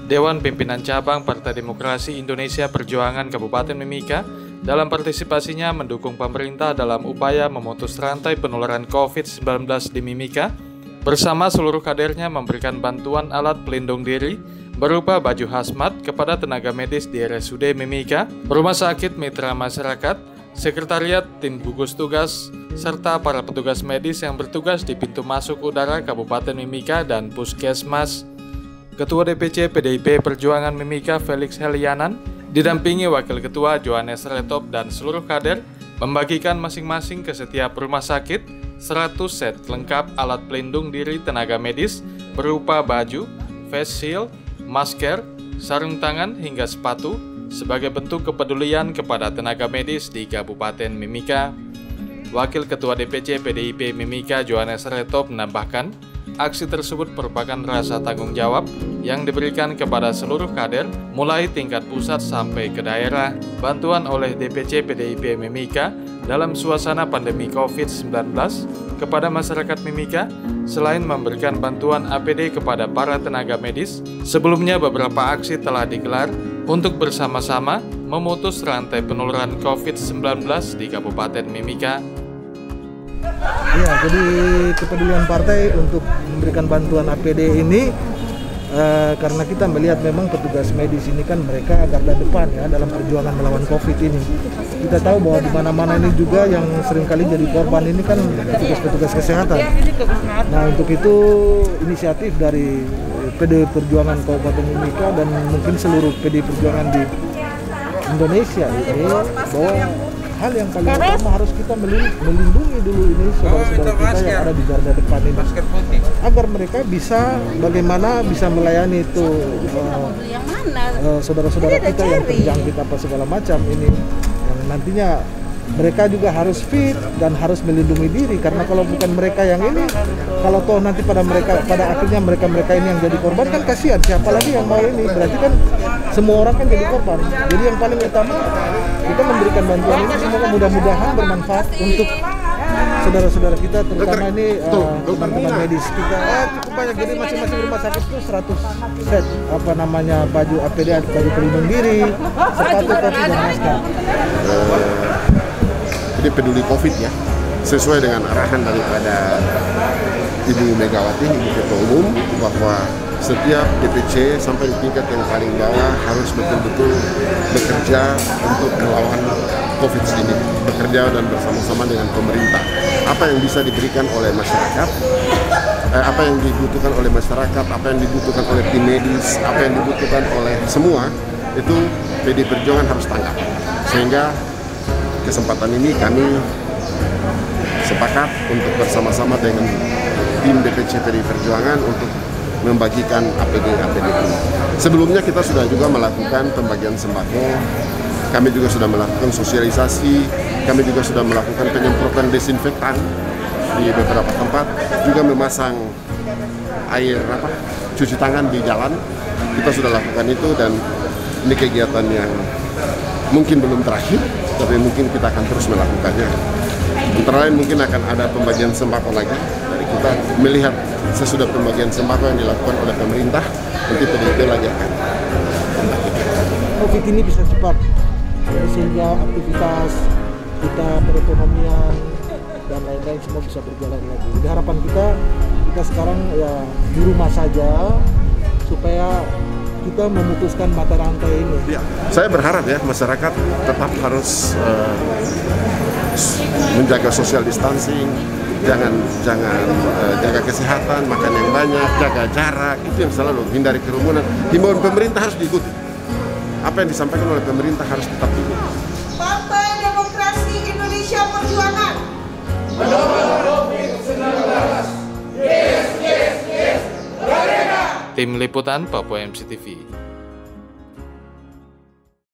Dewan Pimpinan Cabang Partai Demokrasi Indonesia Perjuangan Kabupaten Mimika dalam partisipasinya mendukung pemerintah dalam upaya memutus rantai penularan COVID-19 di Mimika, bersama seluruh kadernya memberikan bantuan alat pelindung diri berupa baju hazmat kepada tenaga medis di RSUD Mimika, Rumah Sakit Mitra Masyarakat, Sekretariat Tim Gugus Tugas, serta para petugas medis yang bertugas di pintu masuk udara Kabupaten Mimika dan Puskesmas. Ketua DPC PDIP Perjuangan Mimika Felix Helianan didampingi Wakil Ketua Johannes Retop dan seluruh kader membagikan masing-masing ke setiap rumah sakit 100 set lengkap alat pelindung diri tenaga medis berupa baju, face shield, masker, sarung tangan hingga sepatu sebagai bentuk kepedulian kepada tenaga medis di Kabupaten Mimika. Wakil Ketua DPC PDIP Mimika Johannes Retop menambahkan, aksi tersebut merupakan rasa tanggung jawab yang diberikan kepada seluruh kader mulai tingkat pusat sampai ke daerah. Bantuan oleh DPC PDIP Mimika dalam suasana pandemi COVID-19 kepada masyarakat Mimika, selain memberikan bantuan APD kepada para tenaga medis, sebelumnya beberapa aksi telah digelar untuk bersama-sama memutus rantai penularan COVID-19 di Kabupaten Mimika. Ya, jadi kepedulian partai untuk memberikan bantuan APD ini karena kita melihat memang petugas medis ini kan mereka garda depan ya dalam perjuangan melawan COVID ini. Kita tahu bahwa di mana-mana ini juga yang seringkali jadi korban ini kan petugas-petugas kesehatan. Nah, untuk itu inisiatif dari PD Perjuangan Kabupaten Mimika dan mungkin seluruh PD Perjuangan di Indonesia ini bahwa hal yang paling utama harus kita melindungi dulu ini saudara-saudara kita yang ada di garda depan ini agar mereka bisa bagaimana bisa melayani itu saudara-saudara kita yang terjangkit apa segala macam ini yang nantinya mereka juga harus fit dan harus melindungi diri karena kalau bukan mereka yang ini kalau toh nanti pada akhirnya mereka ini yang jadi korban kan kasihan siapa lagi yang mau ini berarti kan semua orang kan jadi korban. Jadi yang paling utama kita memberikan bantuan ini semoga mudah-mudahan bermanfaat untuk saudara-saudara kita terutama ini teman-teman medis kita cukup banyak jadi masing-masing rumah sakit itu 100 set baju APD, baju pelindung diri, sepatu, topi dan masker. Jadi peduli COVID ya, sesuai dengan arahan daripada Ibu Megawati, Ibu Ketua Umum, bahwa setiap DPC sampai di tingkat yang paling bawah harus betul-betul bekerja untuk melawan COVID ini, bekerja dan bersama-sama dengan pemerintah. Apa yang bisa diberikan oleh masyarakat, apa yang dibutuhkan oleh masyarakat, apa yang dibutuhkan oleh tim medis, apa yang dibutuhkan oleh semua, itu PD Perjuangan harus tanggap. Sehingga kesempatan ini kami sepakat untuk bersama-sama dengan tim DPC PD Perjuangan untuk membagikan APD ini. Sebelumnya kita sudah juga melakukan pembagian sembako, kami juga sudah melakukan sosialisasi, kami juga sudah melakukan penyemprotan desinfektan di beberapa tempat, juga memasang air cuci tangan di jalan. Kita sudah lakukan itu dan ini kegiatan yang mungkin belum terakhir, tapi mungkin kita akan terus melakukannya. Antara lain mungkin akan ada pembagian sembako lagi dari kita melihat sesudah pembagian sembako yang dilakukan oleh pemerintah, nanti PDIP lagi akan membagikan. COVID ini bisa cepat, sehingga aktivitas kita perekonomian dan lain-lain semua bisa berjalan lagi. Jadi harapan kita sekarang ya di rumah saja supaya kita memutuskan mata rantai ini. Ya, saya berharap ya masyarakat tetap harus menjaga social distancing, jangan jaga kesehatan, makan yang banyak, jaga jarak, itu yang selalu hindari kerumunan. Himbauan pemerintah harus diikuti. Apa yang disampaikan oleh pemerintah harus tetap diikuti. Partai Demokrasi Indonesia Perjuangan. Melawan COVID-19. Yes, yes, yes. Merdeka. Tim Liputan Papua MCTV.